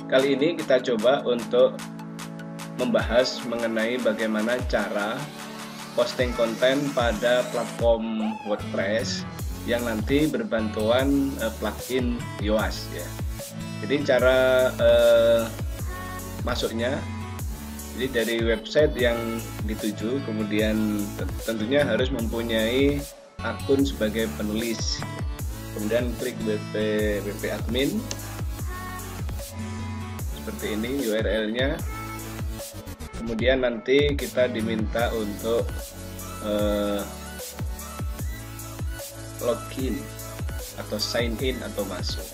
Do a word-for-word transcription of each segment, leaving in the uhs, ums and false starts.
Kali ini kita coba untuk membahas mengenai bagaimana cara posting konten pada platform WordPress yang nanti berbantuan uh, plugin Yoast ya. Jadi cara uh, masuknya, jadi dari website yang dituju, kemudian tentunya harus mempunyai akun sebagai penulis. Kemudian klik W P W P admin. Seperti ini U R L-nya. Kemudian nanti kita diminta untuk uh, login atau sign in atau masuk.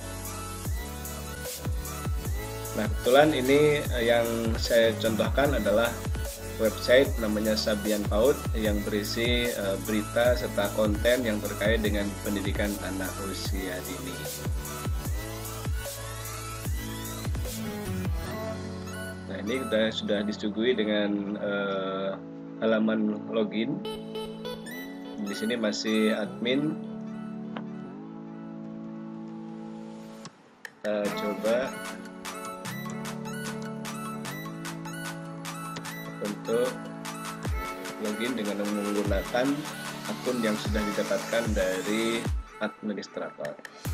Nah, kebetulan ini yang saya contohkan adalah website namanya Sabian Paut yang berisi uh, berita serta konten yang terkait dengan pendidikan anak usia dini. Nah, ini kita sudah disuguhi dengan uh, halaman login. Di sini masih admin. Kita coba untuk login dengan menggunakan akun yang sudah didapatkan dari administrator.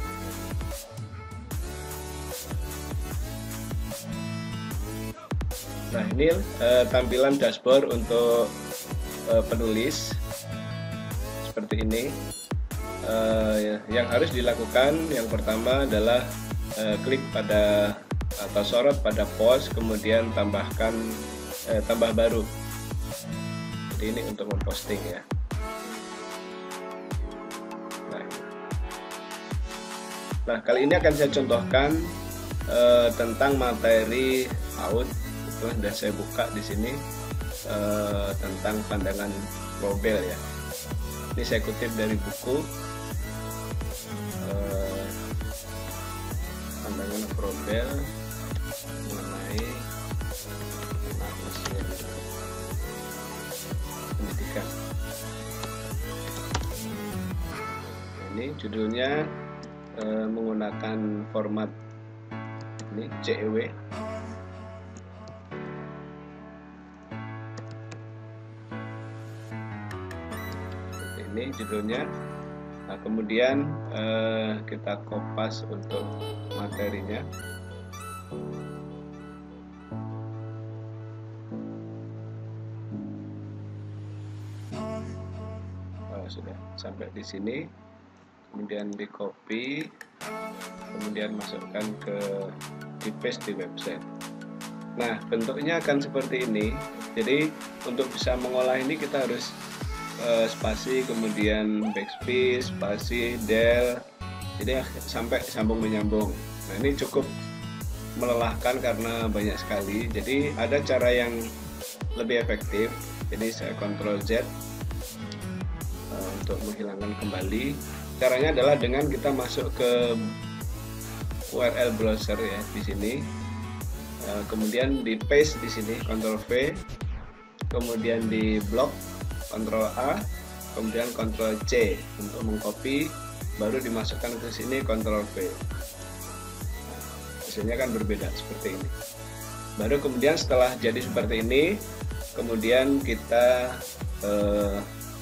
Nah, ini uh, tampilan dashboard untuk uh, penulis seperti ini. Uh, yang harus dilakukan yang pertama adalah uh, klik pada atau sorot pada post, kemudian tambahkan uh, tambah baru. Jadi ini untuk memposting ya. Nah, nah kali ini akan saya contohkan uh, tentang materi paut. Itu sudah saya buka di sini uh, tentang pandangan Froebel ya. Ini saya kutip dari buku uh, pandangan Froebel mengenai anak usia pendidikan. Ini judulnya uh, menggunakan format ini C E W. Ini judulnya. Nah, kemudian eh, kita kopas untuk materinya. Oh, sudah sampai di sini. Kemudian di copy, kemudian masukkan ke di paste di website. Nah, bentuknya akan seperti ini. Jadi untuk bisa mengolah ini kita harus Uh, spasi, kemudian backspace, spasi, del, jadi sampai sambung menyambung. Nah, ini cukup melelahkan karena banyak sekali. Jadi ada cara yang lebih efektif. Jadi saya Ctrl Z uh, untuk menghilangkan kembali. Caranya adalah dengan kita masuk ke U R L browser ya di sini. Uh, kemudian di paste di sini Ctrl V, kemudian di blok Ctrl A, kemudian Ctrl C untuk mengcopy, baru dimasukkan ke sini Ctrl V. Nah, hasilnya kan berbeda seperti ini. Baru kemudian setelah jadi seperti ini, kemudian kita eh,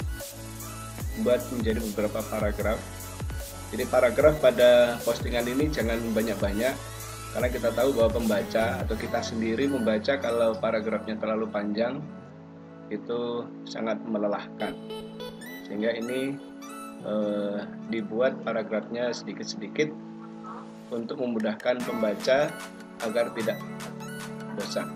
buat menjadi beberapa paragraf. Jadi paragraf pada postingan ini jangan banyak-banyak, karena kita tahu bahwa pembaca atau kita sendiri membaca kalau paragrafnya terlalu panjang itu sangat melelahkan, sehingga ini eh, dibuat paragrafnya sedikit-sedikit untuk memudahkan pembaca agar tidak bosan.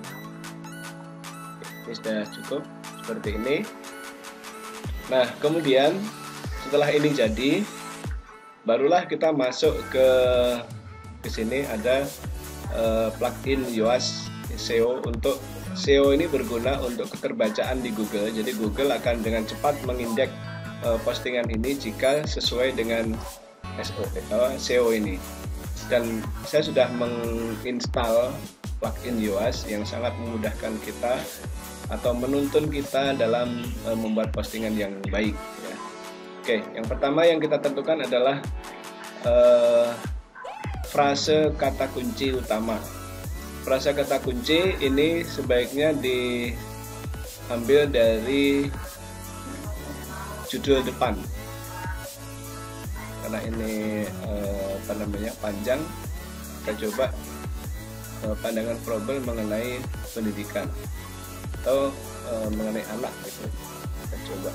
Ini sudah cukup seperti ini. Nah, kemudian setelah ini jadi, barulah kita masuk ke ke sini ada eh, plugin Yoast S E O. Untuk S E O ini berguna untuk keterbacaan di Google. Jadi Google akan dengan cepat mengindeks uh, postingan ini jika sesuai dengan S E O ini. Dan saya sudah menginstal plugin Yoast yang sangat memudahkan kita atau menuntun kita dalam uh, membuat postingan yang baik ya. Oke, yang pertama yang kita tentukan adalah uh, frase kata kunci utama. frasa kata kunci ini sebaiknya diambil dari judul depan, karena ini eh, apa namanya panjang. Kita coba eh, pandangan probel mengenai pendidikan atau eh, mengenai anak gitu. Kita coba.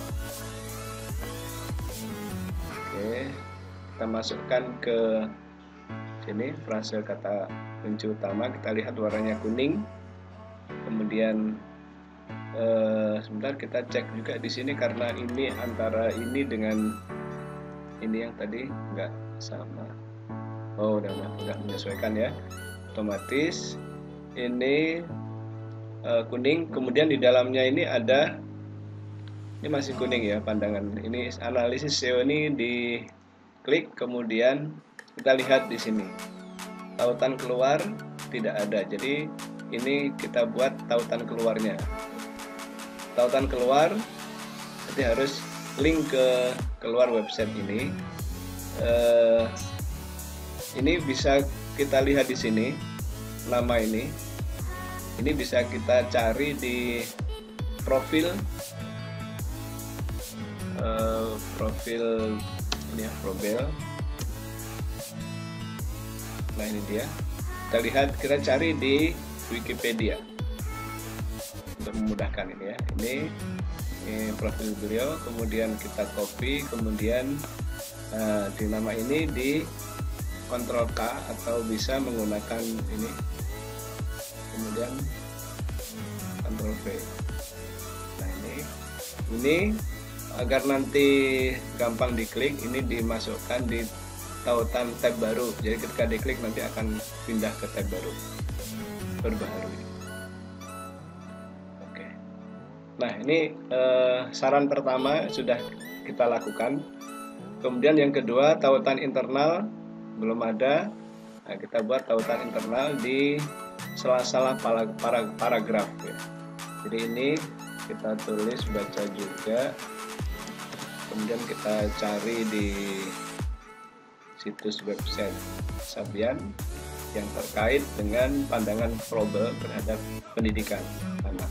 Oke, kita masukkan ke sini frase kata kunci utama. Kita lihat warnanya kuning. Kemudian eh, sebentar kita cek juga di sini karena ini antara ini dengan ini yang tadi nggak sama. Oh, udah udah menyesuaikan ya. Otomatis ini eh, kuning. Kemudian di dalamnya ini ada, ini masih kuning ya pandangan. Ini analisis S E O ini diklik, kemudian kita lihat di sini tautan keluar tidak ada. Jadi ini kita buat tautan keluarnya. Tautan keluar jadi harus link ke keluar website ini. Uh, ini bisa kita lihat di sini nama ini. Ini bisa kita cari di profil. Uh, profil ini ya, probel. Nah ini dia. Kita lihat, kita cari di Wikipedia untuk memudahkan ini ya. Ini, ini profil beliau, kemudian kita copy, kemudian uh, di nama ini di Ctrl K atau bisa menggunakan ini, kemudian Ctrl V. Nah ini, ini agar nanti gampang diklik, ini dimasukkan di tautan tab baru. Jadi ketika diklik nanti akan pindah ke tab baru, berbaharui. Oke. Nah ini eh, saran pertama sudah kita lakukan. Kemudian yang kedua, tautan internal belum ada. Nah, kita buat tautan internal di sela-sela paragraf ya. Jadi ini kita tulis baca juga. Kemudian kita cari di situs website Sabian yang terkait dengan pandangan probel terhadap pendidikan anak.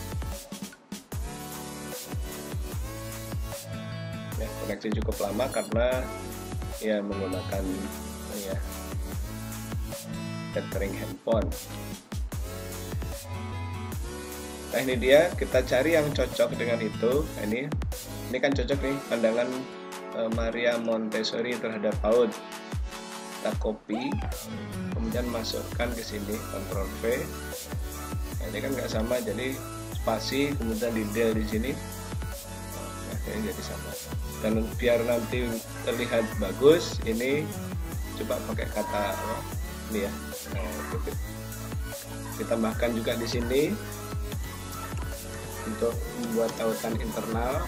Ya, koneksi cukup lama karena ya menggunakan ya tethering handphone. Nah ini dia, kita cari yang cocok dengan itu. Nah, ini ini kan cocok nih pandangan uh, Maria Montessori terhadap PAUD. Kita copy, kemudian masukkan ke sini, Ctrl V. Nah, ini kan nggak sama, jadi spasi, kemudian di del di sini. Nah, ini jadi sama. Dan biar nanti terlihat bagus, ini coba pakai kata oh, ini ya. Nah, kita tambahkan juga di sini untuk membuat tautan internal.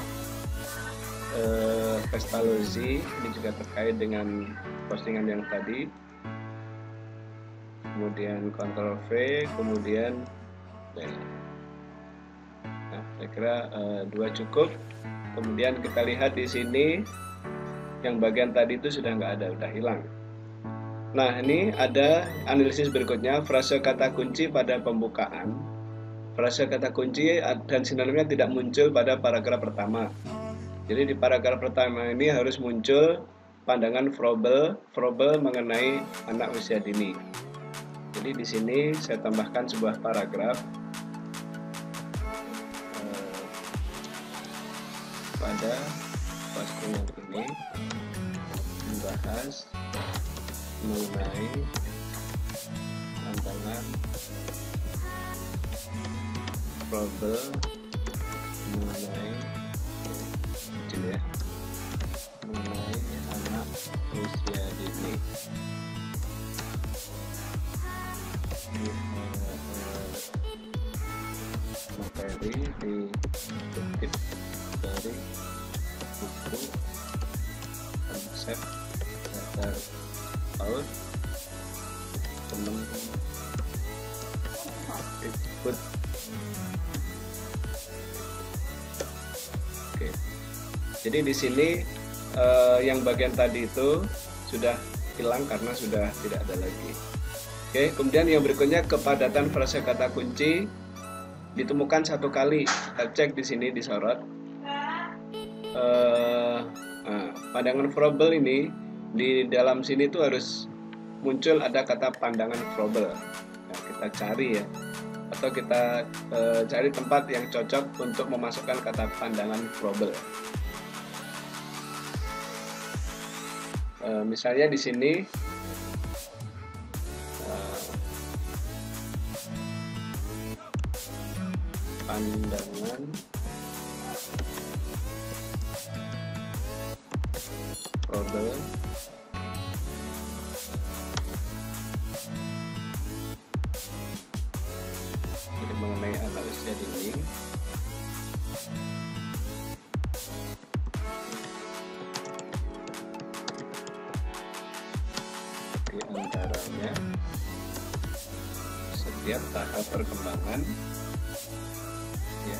eh, Pestalozzi ini juga terkait dengan postingan yang tadi. Kemudian Ctrl V, kemudian nah, saya kira eh, dua cukup. Kemudian kita lihat di sini yang bagian tadi itu sudah nggak ada, udah hilang. Nah ini ada analisis berikutnya, frase kata kunci pada pembukaan. Frase kata kunci dan sinonimnya tidak muncul pada paragraf pertama. Jadi di paragraf pertama ini harus muncul pandangan probel, probel mengenai anak usia dini. Jadi di sini saya tambahkan sebuah paragraf eh, pada postingan ini membahas mengenai pandangan probel mengenai kecil ya mengenai anak usia dini. Ini uh, materi dikutip dari buku konsep dasar PAUD. Teman ikut. Oke. Jadi di sini eh, yang bagian tadi itu sudah hilang karena sudah tidak ada lagi. Oke, kemudian yang berikutnya kepadatan frase kata kunci ditemukan satu kali. Kita cek di sini disorot. Uh, nah, pandangan Froebel ini di dalam sini tuh harus muncul ada kata pandangan Froebel. Nah, kita cari ya, atau kita uh, cari tempat yang cocok untuk memasukkan kata pandangan Froebel. Uh, misalnya di sini. Pandangan Froebel jadi mengenai analisis dinding. Di antaranya setiap tahap perkembangan. Ya.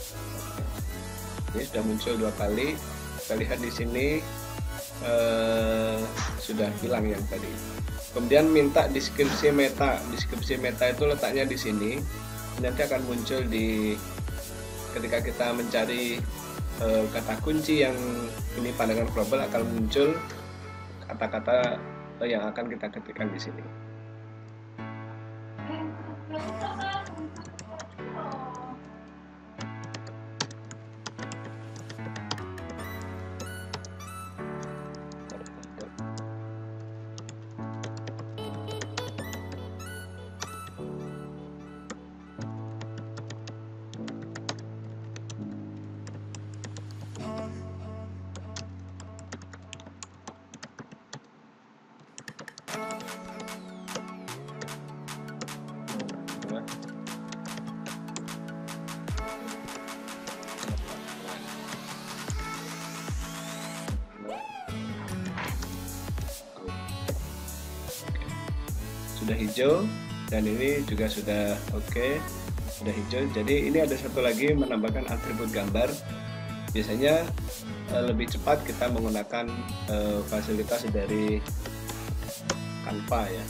Ini sudah muncul dua kali. Kita lihat di sini eh, sudah hilang yang tadi. Kemudian minta deskripsi meta. Deskripsi meta itu letaknya di sini. Nanti akan muncul di ketika kita mencari eh, kata kunci yang ini pandangan Froebel, akan muncul kata-kata yang akan kita ketikkan di sini. Sudah hijau, dan ini juga sudah oke, okay, sudah hijau. Jadi ini ada satu lagi, menambahkan atribut gambar. Biasanya uh, lebih cepat kita menggunakan uh, fasilitas dari Canva ya.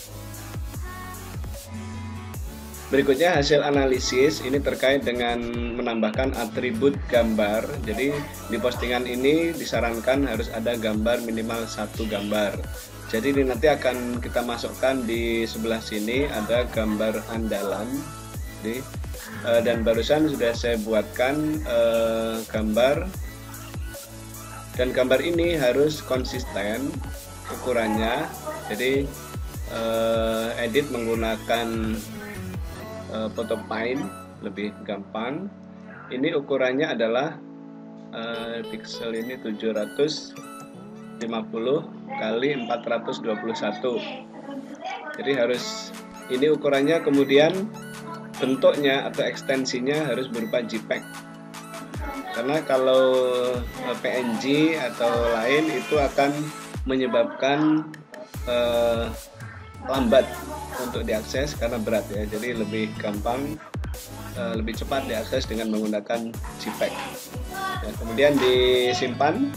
Berikutnya hasil analisis, ini terkait dengan menambahkan atribut gambar. Jadi di postingan ini disarankan harus ada gambar minimal satu gambar. Jadi ini nanti akan kita masukkan di sebelah sini ada gambar andalan. Jadi, eh, dan barusan sudah saya buatkan eh, gambar, dan gambar ini harus konsisten ukurannya. Jadi eh, edit menggunakan eh, Photopaint lebih gampang. Ini ukurannya adalah eh, pixel ini tujuh ratus lima puluh kali empat ratus dua puluh satu. Jadi harus ini ukurannya, kemudian bentuknya atau ekstensinya harus berupa JPEG. Karena kalau P N G atau lain itu akan menyebabkan eh, lambat untuk diakses karena berat ya. Jadi lebih gampang, eh, lebih cepat diakses dengan menggunakan JPEG. Ya, kemudian disimpan.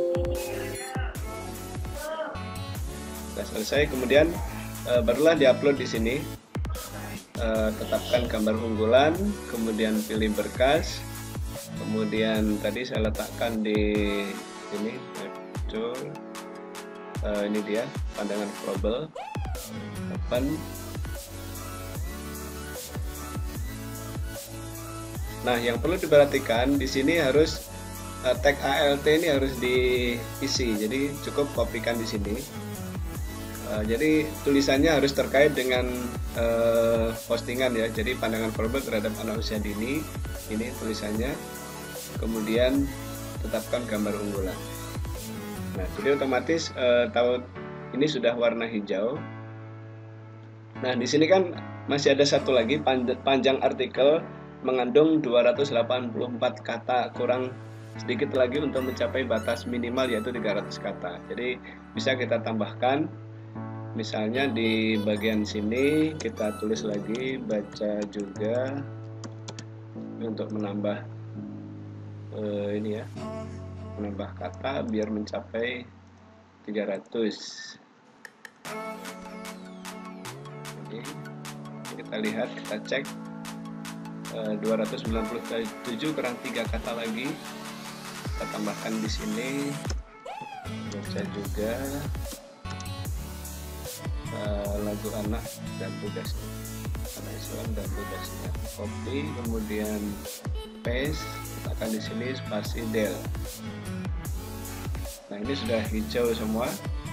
Selesai, kemudian e, barulah diupload di sini. E, tetapkan gambar unggulan, kemudian pilih berkas, kemudian tadi saya letakkan di sini, muncul e, ini dia pandangan Froebel, open. Nah, yang perlu diperhatikan di sini harus e, tag alt ini harus diisi, jadi cukup kopikan di sini. Uh, jadi tulisannya harus terkait dengan uh, postingan ya. Jadi pandangan Froebel terhadap anak usia dini, ini tulisannya. Kemudian tetapkan gambar unggulan. Nah, jadi otomatis uh, tahu ini sudah warna hijau. Nah, di sini kan masih ada satu lagi, panjang artikel mengandung dua ratus delapan puluh empat kata, kurang sedikit lagi untuk mencapai batas minimal yaitu tiga ratus kata. Jadi bisa kita tambahkan. Misalnya di bagian sini kita tulis lagi baca juga untuk menambah eh, ini ya, menambah kata biar mencapai tiga ratus. Ini kita lihat, kita cek uh, dua ratus sembilan puluh tujuh kurang tiga kata lagi. Kita tambahkan di sini. Baca juga uh, lagu anak dan tugasnya, anak Islam dan tugasnya. Copy, kemudian paste. Letakkan di sini spasi del. Nah, ini sudah hijau semua.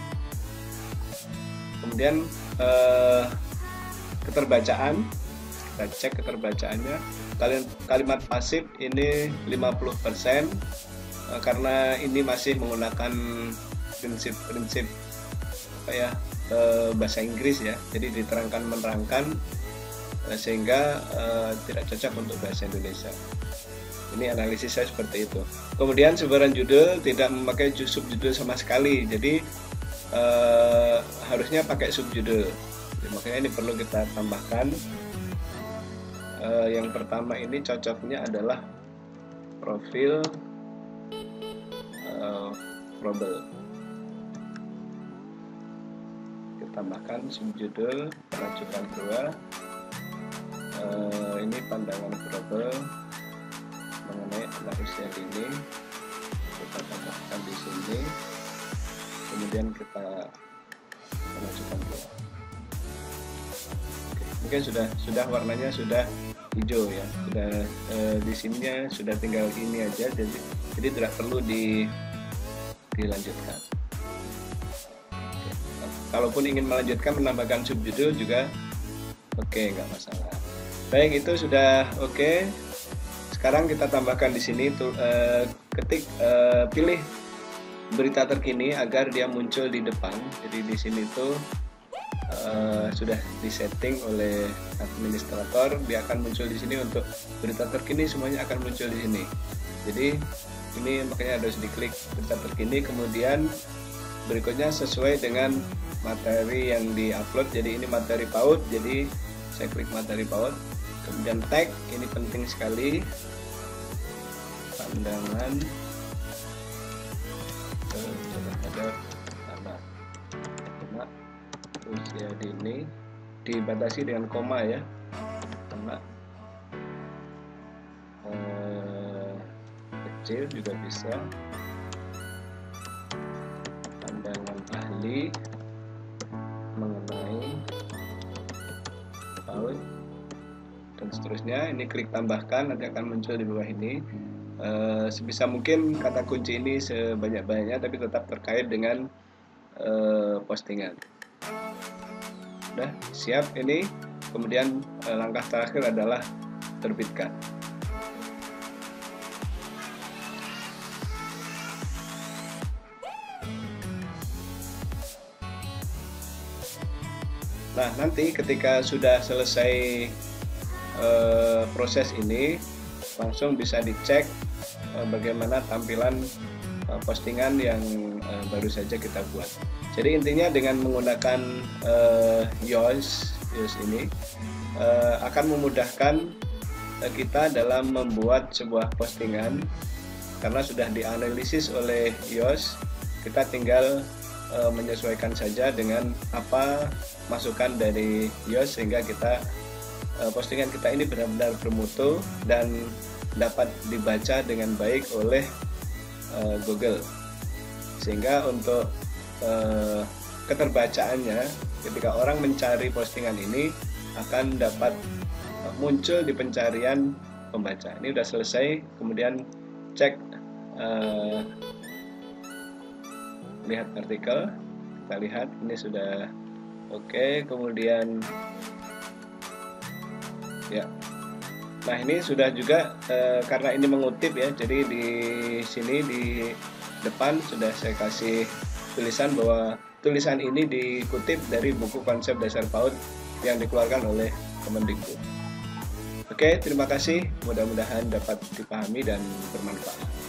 Kemudian eh, keterbacaan, kita cek keterbacaannya. Kalimat pasif ini lima puluh persen eh, karena ini masih menggunakan prinsip-prinsip apa ya eh, bahasa Inggris ya. Jadi diterangkan menerangkan eh, sehingga eh, tidak cocok untuk bahasa Indonesia. Ini analisis saya seperti itu. Kemudian sebaran judul tidak memakai subjudul sama sekali, jadi eh, harusnya pakai subjudul. Jadi, makanya ini perlu kita tambahkan. Eh, yang pertama ini cocoknya adalah profil eh, probable. Kita tambahkan subjudul peracukan dua. Eh, ini pandangan probable mengenai anak usia dini, kita tambahkan di sini, kemudian kita masukkan dua. Oke, mungkin sudah sudah warnanya sudah hijau ya, sudah eh, di sininya sudah tinggal ini aja, jadi jadi tidak perlu di dilanjutkan. Oke. Kalaupun ingin melanjutkan menambahkan subjudul juga oke, nggak masalah. Baik, itu sudah oke. Sekarang kita tambahkan di sini tuh uh, ketik uh, pilih berita terkini agar dia muncul di depan. Jadi di sini tuh uh, sudah disetting oleh administrator, dia akan muncul di sini untuk berita terkini, semuanya akan muncul di sini. Jadi ini makanya harus diklik berita terkini, kemudian berikutnya sesuai dengan materi yang diupload. Jadi ini materi PAUD, jadi saya klik materi PAUD. Kemudian tag, ini penting sekali, pandangan terhadap anak anak usia dini, dibatasi dengan koma ya, anak eh, kecil juga bisa, pandangan ahli mengenai PAUD dan seterusnya. Ini klik tambahkan, nanti akan muncul di bawah ini. E, sebisa mungkin kata kunci ini sebanyak-banyaknya, tapi tetap terkait dengan e, postingan. Udah siap ini. Kemudian e, langkah terakhir adalah terbitkan. Nah, nanti ketika sudah selesai Uh, proses ini, langsung bisa dicek uh, bagaimana tampilan uh, postingan yang uh, baru saja kita buat. Jadi intinya dengan menggunakan uh, Yoast, Yoast ini uh, akan memudahkan uh, kita dalam membuat sebuah postingan, karena sudah dianalisis oleh Yoast. Kita tinggal uh, menyesuaikan saja dengan apa masukan dari Yoast sehingga kita postingan kita ini benar-benar bermutu dan dapat dibaca dengan baik oleh uh, Google, sehingga untuk uh, keterbacaannya ketika orang mencari postingan ini akan dapat uh, muncul di pencarian pembaca. Ini sudah selesai, kemudian cek uh, lihat artikel, kita lihat ini sudah oke, okay. Kemudian ya, nah ini sudah juga e, karena ini mengutip ya, jadi di sini di depan sudah saya kasih tulisan bahwa tulisan ini dikutip dari buku konsep dasar PAUD yang dikeluarkan oleh Kemendikbud. Oke, terima kasih, mudah-mudahan dapat dipahami dan bermanfaat.